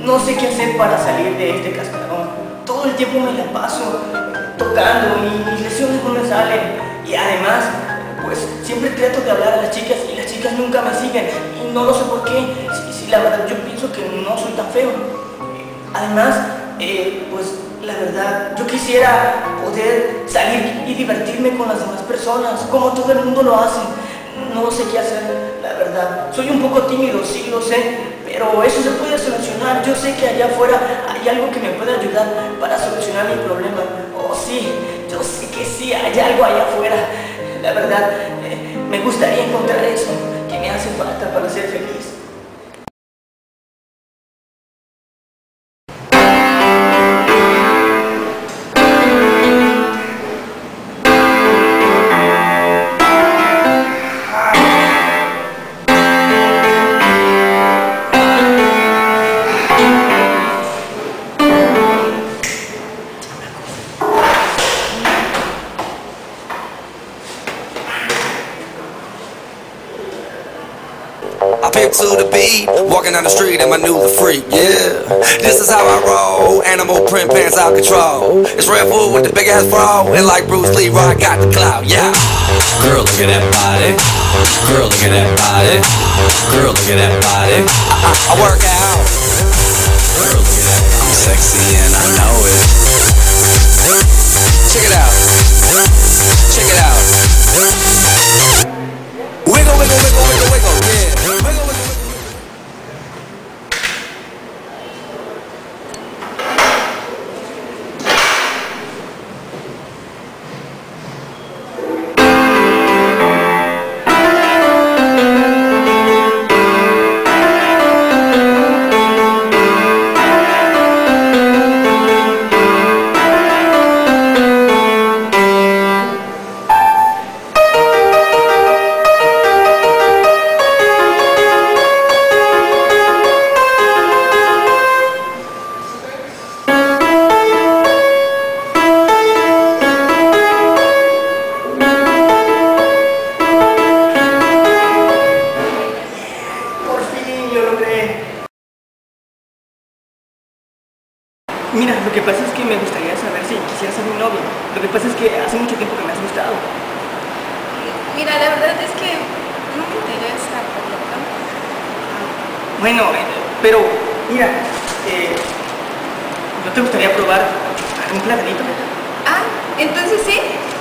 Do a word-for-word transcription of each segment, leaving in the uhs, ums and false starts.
no sé qué hacer para salir de este cascarón. Todo el tiempo me la paso tocando y mis lesiones no me salen. Y además, pues siempre trato de hablar a las chicas y las chicas nunca me siguen. Y no lo sé por qué, si, si la verdad yo pienso que no soy tan feo. Además, eh, pues la verdad, yo quisiera poder salir y divertirme con las demás personas, como todo el mundo lo hace. No sé qué hacer, la verdad. Soy un poco tímido, sí lo sé, pero eso se puede solucionar. Yo sé que allá afuera hay algo que me puede ayudar para solucionar mi problema. Oh sí, yo sé que sí, hay algo allá afuera. La verdad, eh, me gustaría encontrar eso que me hace falta para ser feliz. I pimp to the beat, walking down the street and my new the freak, yeah. This is how I roll, animal print pants out control. It's Red Food with the big ass bra, and like Bruce Lee, I got the clout, yeah. Girl, look at that body. Girl, look at that body. Girl, look at that body. I, I, I work out. Girl, look at that. I'm sexy and I know it. Check it out. Check it out. Wiggle, wiggle, wiggle, wiggle, wiggle, yeah. Wiggle, wiggle, wiggle. Mira, lo que pasa es que me gustaría saber si quisieras ser mi novio. Lo que pasa es que hace mucho tiempo que me has gustado. Mira, la verdad es que no me interesa por lo pronto. Bueno, eh, pero mira, eh, ¿no te gustaría probar algún platanito? Ah, entonces sí.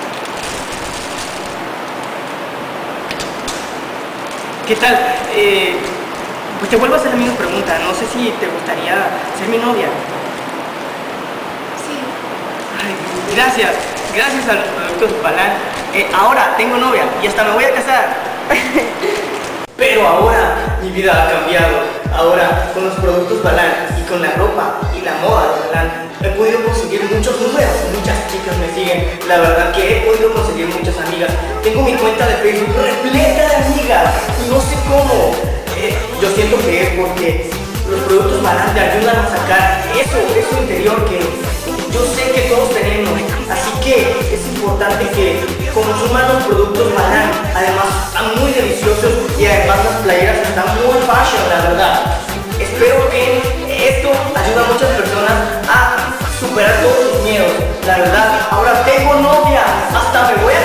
¿Qué tal? Eh, pues te vuelvo a hacer la misma pregunta. No sé si te gustaría ser mi novia. Ay, gracias, gracias a los productos Balán. Eh, ahora tengo novia y hasta me voy a casar. Pero ahora mi vida ha cambiado. Ahora con los productos Balán y con la ropa y la moda de Balán he podido conseguir muchos números. Muchas chicas me siguen. La verdad que he podido conseguir muchas amigas. Tengo mi cuenta de Facebook repleta de amigas y no sé cómo. Eh, yo siento que es porque los productos Balán te ayudan a sacar eso, eso interior que yo sé que todos tenemos. Así que es importante que consuman los productos Balán. Además están muy deliciosos y además las playeras están muy fashion, la verdad. Espero que esto ayude a muchas personas a superar todos sus miedos. La verdad, ahora tengo novia, hasta me voy a